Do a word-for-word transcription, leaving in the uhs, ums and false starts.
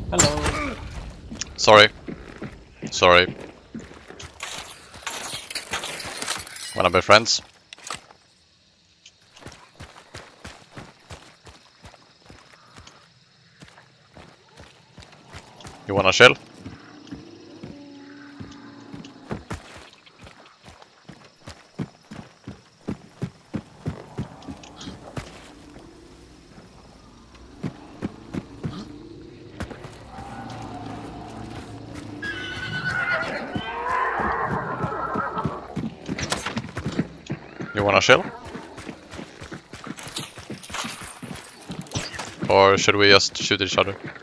Hello. Sorry. Sorry. Wanna be friends? You wanna chill? You wanna chill? Or should we just shoot each other?